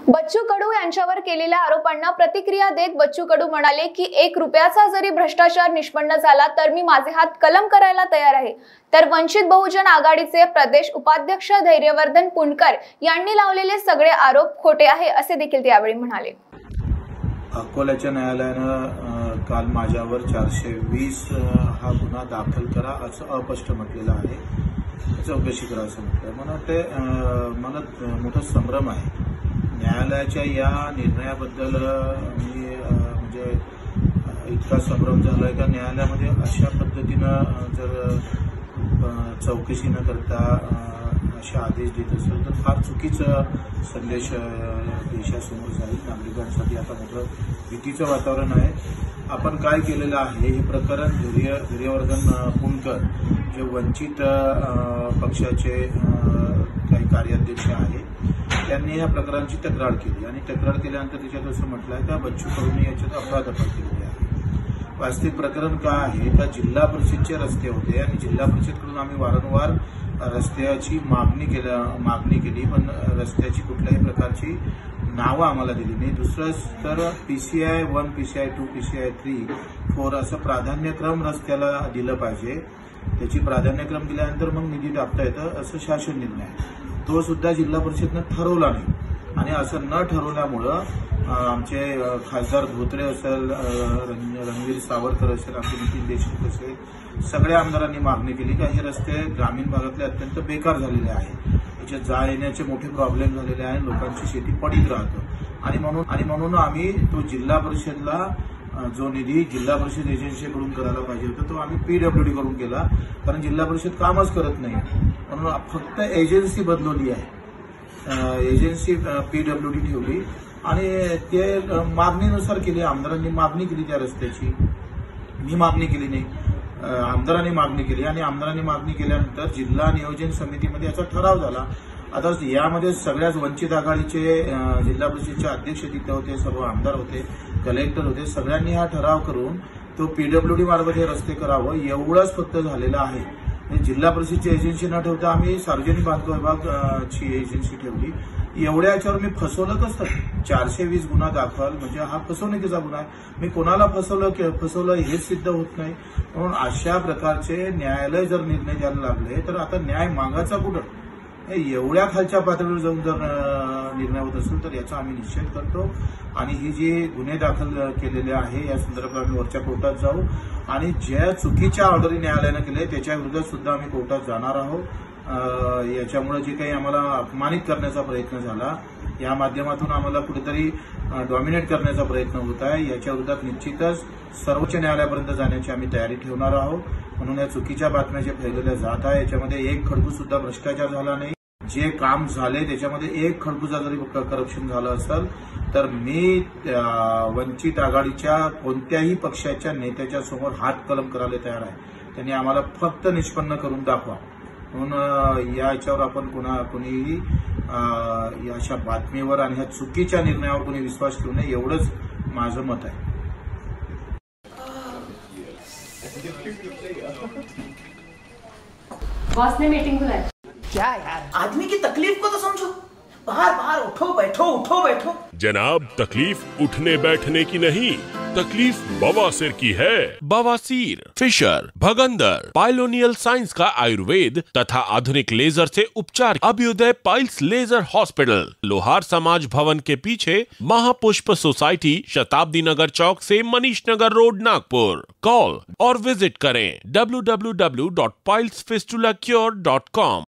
बच्चू कडू यांच्यावर केलेल्या आरोपांना प्रतिक्रिया देत बच्चू कडू म्हणाले की 1 रुपयाचा जरी भ्रष्टाचार निष्पन्न झाला तर मी माझे हात कलम करायला तयार आहे। तर वंचित बहुजन आघाडीचे प्रदेश उपाध्यक्ष धैर्यवर्धन पुणकर यांनी लावलेले सगळे आरोप खोटे आहे असे देखील ते यावेळी म्हणाले। अकोल्याच्या न्यायालयानं काल माझ्यावर 420 हा गुन्हा दाखल करा असं अस्पष्ट म्हटलेलं आहे। चौकशी करा असं म्हटलं। मला ते मोठा संभ्रम आहे। न्यायालयाच्या या निर्णयाबद्दल मी म्हणजे इतका संभ्रम झालाय का न्यायालयामध्ये अशा पद्धतीनं जर चौकशी न करता असे आदेश देत असेल तर फार चुकीचा संदेश देशासमोर जाईल। नागरिकांसाठी आता मोठं भीतीचं वातावरण आहे। आपण काय केलेलं आहे हे प्रकरण धैर्यवर्धन पुणकर जे वंचित पक्षाचे काही कार्याध्यक्ष आहेत त्यांनी या प्रकरणाची तक्रार केली आणि तक्रार केल्यानंतर त्याच्यात असं म्हटलं आहे का बच्चू कडूंनी याच्यात अफरातफर केलेली आहे। वास्तविक प्रकरण काय आहे का जिल्हा परिषदचे रस्ते होते आणि जिल्हा परिषदकडून आम्ही वारंवार रस्त्याची मागणी केली पण रस्त्याची कुठल्याही प्रकारची नावं आम्हाला दिली नाही। दुसरं तर PCI 1, PCI 2, PCI 3, 4 असं प्राधान्यक्रम रस्त्याला दिलं पाहिजे। त्याची प्राधान्यक्रम दिल्यानंतर मग निधी टाकता येतं असं शासन निर्णय आहे। तो सुद्धा जिल्हा परिषदनं ठरवला नाही आणि असं न ठरवल्यामुळं आमचे खासदार धोत्रे असेल, रणवीर सावरकर असेल, आमचे नितीन देशमुख असेल, सगळ्या आमदारांनी मागणी केली की हे रस्ते ग्रामीण भागातले अत्यंत बेकार झालेले आहे। याच्यात जा येण्याचे मोठे प्रॉब्लेम झालेले आहे। लोकांची शेती पडीत राहतं आणि म्हणून आम्ही तो जिल्हा परिषदला जो निधी जिल्हा परिषद एजन्सीकडून करायला पाहिजे होता तो आम्ही PWD करून केला, कारण जिल्हा परिषद कामच करत नाही म्हणून फक्त एजन्सी बदलवली आहे। एजन्सी PWD ठेवली आणि ते मागणीनुसार केली। आमदारांनी मागणी केली त्या रस्त्याची, मी मागणी केली नाही, आमदारांनी मागणी केली आणि आमदारांनी मागणी केल्यानंतर जिल्हा नियोजन समितीमध्ये याचा ठराव झाला। आता यामध्ये सगळ्याच वंचित आघाडीचे जिल्हा परिषदचे अध्यक्ष तिथे होते, सर्व आमदार होते, कलेक्टर होते, सगळ्यांनी हा ठराव करून तो PWD मार्फत हे रस्ते करावं एवढंच फक्त झालेलं आहे। जिल्हा परिषदची एजन्सी न ठेवता आम्ही सार्वजनिक बांधकाम विभागाची एजन्सी ठेवली। एवढ्या याच्यावर मी फसवलं कसं? 420 गुन्हा दाखल म्हणजे हा फसवणुकीचा गुन्हा आहे। मी कोणाला फसवलं हेच सिद्ध होत नाही। म्हणून अशा प्रकारचे न्यायालय जर निर्णय द्यायला लागले तर आता न्याय मागायचा कुठं? एवढ्या खालच्या पातळीवर जाऊन जर निर्णय होत असेल तर याचा आम्ही निषेध करतो आणि ही जी गुन्हे दाखल केलेले आहे या संदर्भात आम्ही वरच्या कोर्टात जाऊ आणि ज्या चुकीच्या ऑर्डरी न्यायालयानं केल्या त्याच्या विरोधात सुद्धा आम्ही कोर्टात जाणार आहोत। याच्यामुळे जे काही आम्हाला अपमानित करण्याचा प्रयत्न झाला या माध्यमातून आम्हाला कुठेतरी डॉमिनेट करण्याचा प्रयत्न होत आहे, याच्या विरोधात निश्चितच सर्वोच्च न्यायालयापर्यंत जाण्याची आम्ही तयारी ठेवणार आहोत। म्हणून या चुकीच्या बातम्या ज्या फैलवल्या जात आहे याच्यामध्ये एक खडकू सुद्धा भ्रष्टाचार झाला नाही। जे काम झाले त्याच्यामध्ये एक खडकूचा जरी करप्शन झालं असेल तर मी वंचित आघाडीच्या कोणत्याही पक्षाच्या नेत्याच्या समोर हात कलम करायला तयार आहे। त्यांनी आम्हाला फक्त निष्पन्न करून दाखवा। म्हणून याच्यावर आपण कोणीही अशा बातमीवर आणि ह्या चुकीच्या निर्णयावर कोणी विश्वास ठेवू नये एवढंच माझं मत आहे। बॉस ने मीटिंग बुलाई। क्या यार, आदमी की तकलीफ को तो समझो। बाहर बाहर उठो बैठो। जनाब, तकलीफ उठने बैठने की नहीं, तकलीफ बवासीर की है। बवासीर, फिशर, भगंदर, पाइलोनियल साइंस का आयुर्वेद तथा आधुनिक लेजर से उपचार। अभ्युदय पाइल्स लेजर हॉस्पिटल, लोहार समाज भवन के पीछे, महापुष्प सोसाइटी, शताब्दी नगर चौक से मनीष नगर रोड, नागपुर। कॉल और विजिट करें www.pilesfistulacure.com।